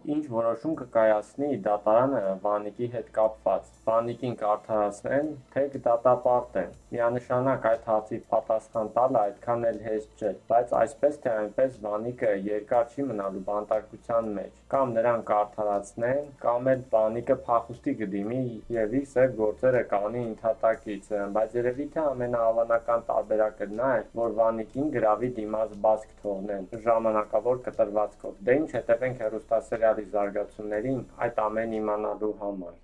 Ինչ որոշում կկայացնի դատարանը Վանիկի հետ կապված, Վանիկին կարդարացնեն, թե կդատապարտեն: Միանշանակ այդ հարցի պատասխան տալը այդքան էլ հեշտ չէ, բայց այսպես թե այնպես Վանիկը երկար չի մնալու բանտարկության մեջ: Կամ նրան կարդարացնեն, կամ էլ Վանիկը փախուստի կդիմի և իր սև գործերը կանի ընդհատակից, բայց երևի թե ամենահավանական տարբերակը նա է, որ Վանիկին գրավի դիմաց բացք թողնեն, ժամանակավոր կտրվածքով: Դե ինչ, հետևենք հեռուստասերիալի զարգացումներին այդ ամենն իմանալու համար: